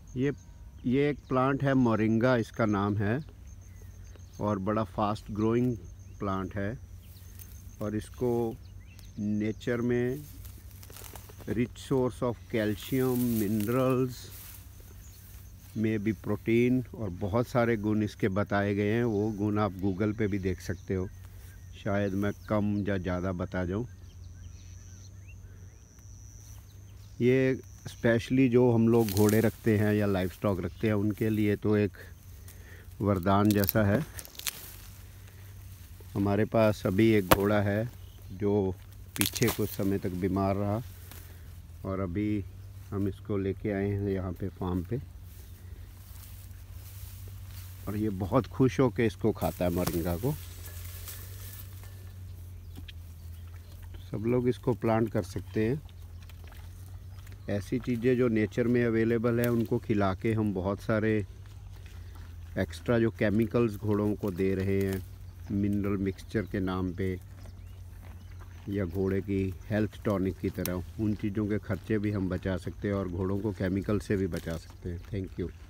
ये ये एक प्लांट है, मोरिंगा इसका नाम है, और बड़ा फास्ट ग्रोइंग प्लांट है। और इसको नेचर में rich source of calcium, minerals में भी प्रोटीन और बहुत सारे गुण इसके बताए गए हैं। वो गुण आप गूगल पे भी देख सकते हो, शायद मैं कम या ज़्यादा बता जाऊँ। ये स्पेशली जो हम लोग घोड़े रखते हैं या लाइव स्टॉक रखते हैं उनके लिए तो एक वरदान जैसा है। हमारे पास अभी एक घोड़ा है जो पीछे कुछ समय तक बीमार रहा, और अभी हम इसको लेके आए हैं यहाँ पे फार्म पे, और ये बहुत खुश होकर इसको खाता है, मोरिंगा को। सब लोग इसको प्लांट कर सकते हैं। ऐसी चीज़ें जो नेचर में अवेलेबल है उनको खिला के हम बहुत सारे एक्स्ट्रा जो केमिकल्स घोड़ों को दे रहे हैं मिनरल मिक्सचर के नाम पे, या घोड़े की हेल्थ टॉनिक की तरह, उन चीज़ों के खर्चे भी हम बचा सकते हैं और घोड़ों को केमिकल से भी बचा सकते हैं। Thank you.